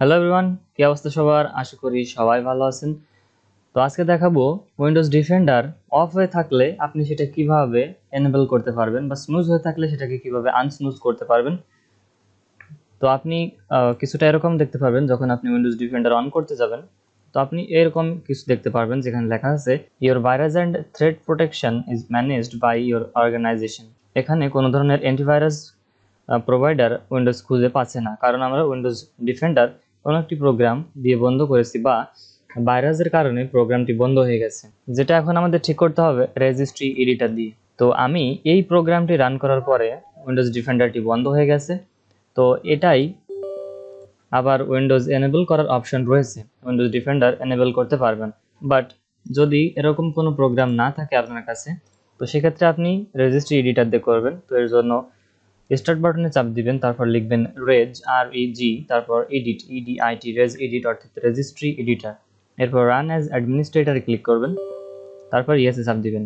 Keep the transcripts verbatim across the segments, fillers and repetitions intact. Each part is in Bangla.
হ্যালো এভরিওয়ান, কি অবস্থা সবার? আশা করি সবাই ভালো আছেন। তো আজকে দেখাবো উইন্ডোজ ডিফেন্ডার অফ হয়ে থাকলে আপনি সেটা কিভাবে এনেবল করতে পারবেন, বা স্নুজ হয়ে থাকলে সেটাকে কিভাবে আনস্নুজ করতে পারবেন। তো আপনি কিছুটা এরকম দেখতে পারবেন যখন আপনি উইন্ডোজ ডিফেন্ডার অন করতে যাবেন। তো আপনি এরকম কিছু দেখতে পারবেন যেখানে লেখা আছে your virus and threat protection is managed by your organisation. এখানে কোনো ধরনের অ্যান্টিভাইরাস প্রোভাইডার উইন্ডোজ খুঁজে পাচ্ছে না, কারণ আমরা উইন্ডোজ ডিফেন্ডার কোনো একটি প্রোগ্রাম দিয়ে বন্ধ করেছি বা ভাইরাসের কারণে প্রোগ্রামটি বন্ধ হয়ে গেছে, যেটা এখন আমাদের ঠিক করতে হবে রেজিস্ট্রি এডিটর দিয়ে। তো আমি এই প্রোগ্রামটি রান করার পরে উইন্ডোজ ডিফেন্ডারটি বন্ধ হয়ে গেছে। তো এটাই আবার উইন্ডোজ এনেবল করার অপশন রয়েছে, উইন্ডোজ ডিফেন্ডার এনেবল করতে পারবেন। বাট যদি এরকম কোনো প্রোগ্রাম না থাকে আপনার কাছে, তো সেক্ষেত্রে আপনি রেজিস্ট্রি এডিটর দিয়ে করবেন। তো এর জন্য স্টার্ট বাটনে চাপ দিবেন, তারপর লিখবেন রেজ আর ই জি, তারপর এডিট ইডিআইটি, রেজ এডিট অর্থাৎ রেজিস্ট্রি এডিটর। এরপর রান অ্যাজ অ্যাডমিনিস্ট্রেটরে ক্লিক করবেন, তারপর ইয়েসে চাপ দিবেন।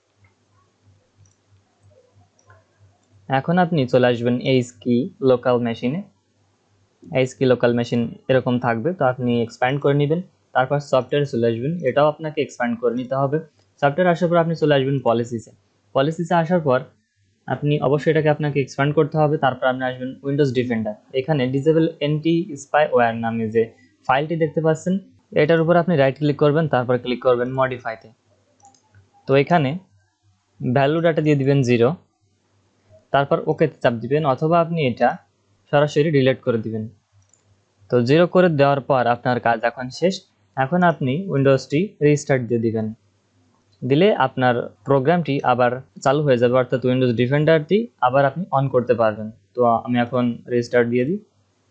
এখন আপনি চলে আসবেন এইচ কি লোকাল মেশিনে। এইচ কি লোকাল মেশিন এরকম থাকবে, তো আপনি এক্সপ্যান্ড করে নেবেন। তারপর সফটওয়্যারে চলে আসবেন, এটাও আপনাকে এক্সপ্যান্ড করে নিতে হবে। সফটওয়্যার আসার পর আপনি চলে আসবেন পলিসিসে। পলিসিসে আসার পর আপনি অবশ্যই এটাকে আপনাকে এক্সপ্যান্ড করতে হবে। তারপর আপনি আসবেন উইন্ডোজ ডিফেন্ডার। এখানে ডিসেবল এন্টি স্পাইওয়্যার নামে যে ফাইলটি দেখতে পাচ্ছেন, এটার উপর আপনি রাইট ক্লিক করবেন, তারপর ক্লিক করবেন মডিফাইতে। তো এখানে ভ্যালু ডাটা দিয়ে দিবেন জিরো, তারপর ওকে চাপ দিবেন, অথবা আপনি এটা সরাসরি ডিলিট করে দিবেন। তো জিরো করে দেওয়ার পর আপনার কাজ এখন শেষ। এখন আপনি উইন্ডোজটি রিস্টার্ট দিয়ে দিবেন, দিলে আপনার প্রোগ্রামটি আবার চালু হয়ে যাবে, অর্থাৎ উইন্ডোজ ডিফেন্ডারটি আবার আপনি অন করতে পারবেন। তো আমি এখন রিস্টার্ট দিয়ে দিই।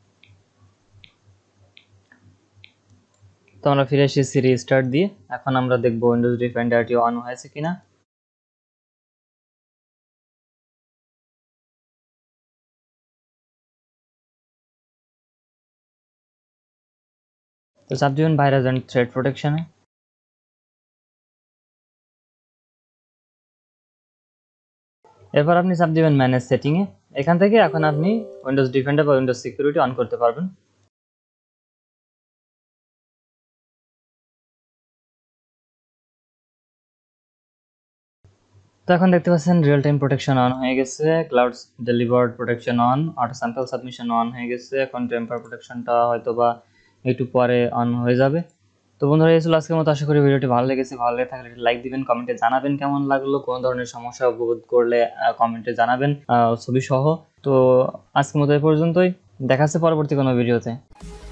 তো আমরা ফিরে এসেছি রিস্টার্ট দিয়ে। এখন আমরা দেখবো উইন্ডোজ ডিফেন্ডারটি অন হয়েছে কিনা। তো চাপ দিবেন ভাইরাস অ্যান্ড থ্রেট প্রোটেকশনে। এরপর আপনি চাপ দিবেন ম্যানেজ সেটিংয়ে। এখান থেকে এখন আপনি উইন্ডোজ ডিফেন্ডার বা উইন্ডোজ সিকিউরিটি অন করতে পারবেন। তো এখন দেখতে পাচ্ছেন রিয়েল টাইম প্রোটেকশন অন হয়ে গেছে, clouds delivered protection on, auto sample submission on হয়ে গেছে। এখন টেম্পার প্রোটেকশনটা হয়তো বা একটু পরে অন হয়ে যাবে। তো বন্ধুরা, এই ছিল আজকের মতো। আশা করি ভিডিওটি ভালো লেগেছে। ভালো লেগে থাকলে লাইক দিবেন, কমেন্টে জানাবেন কেমন লাগলো। কোনো ধরনের সমস্যা বোধ করলে কমেন্টে জানাবেন ছবি সহ। তো আজকের মতো এই পর্যন্তই, দেখা হচ্ছে পরবর্তী কোনো ভিডিওতে।